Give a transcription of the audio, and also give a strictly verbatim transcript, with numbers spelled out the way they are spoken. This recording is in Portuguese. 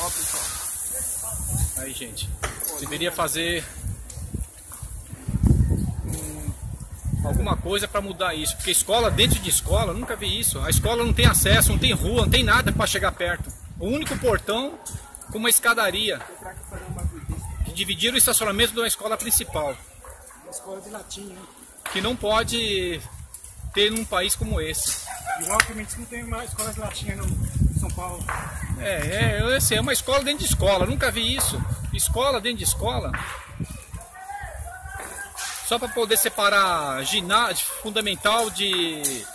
Ó, pessoal. Aí, gente, deveria fazer hum, alguma coisa para mudar isso, porque escola dentro de escola, eu nunca vi isso. A escola não tem acesso, não tem rua, não tem nada para chegar perto. O único portão com uma escadaria. Que dividiram o estacionamento da escola principal. Uma escola de latim, né? Que não pode ter num país como esse. Igual que não tem uma escola de latinha no em São Paulo. É, é, assim, é uma escola dentro de escola, nunca vi isso. Escola dentro de escola. Só para poder separar ginásio fundamental de